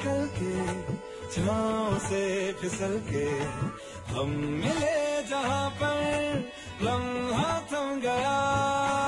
निकल के छाँव से फिसल के हम मिले जहाँ पर लम्हा थम गया।